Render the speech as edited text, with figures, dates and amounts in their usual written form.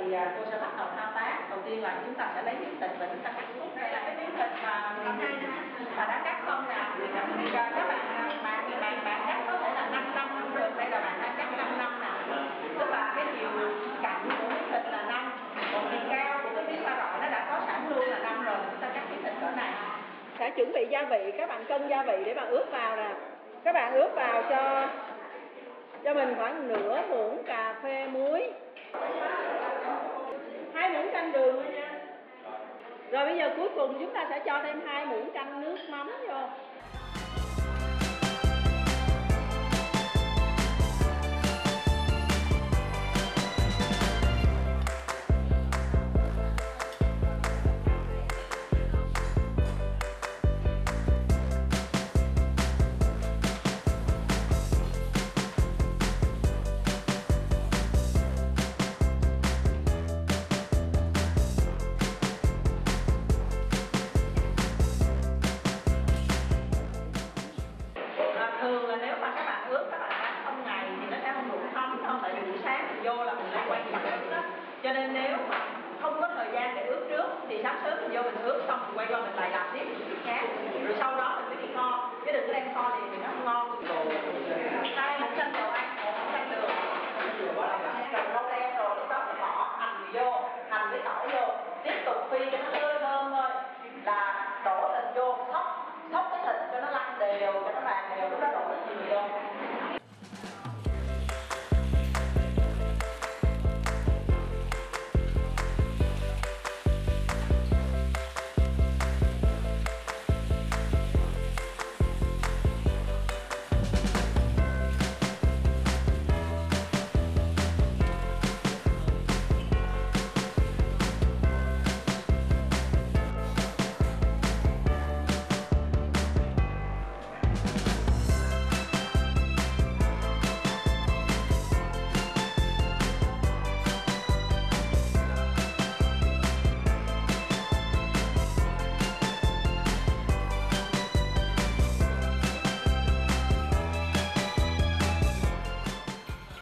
cô sẽ bắt đầu thao tác. Đầu tiên là chúng ta sẽ lấy miếng thịt và chúng ta cắt khúc. Đây là cái miếng thịt mà đã cắt xong nè. Các bạn cắt có thể là 5 năm cũng được. Đây là bạn đang cắt 5 năm nè. Tức là cái chiều cạnh của miếng thịt là 5, còn chiều cao của cái miếng ba rọi nó đã có sẵn luôn là 5 rồi. Chúng ta cắt miếng thịt cỡ này. Sẽ chuẩn bị gia vị, các bạn cân gia vị để mà ướp vào nè. Các bạn ướp vào cho mình khoảng nửa muỗng cà phê muối, 2 muỗng canh đường thôi nha. Rồi bây giờ cuối cùng chúng ta sẽ cho thêm 2 muỗng canh nước mắm vô.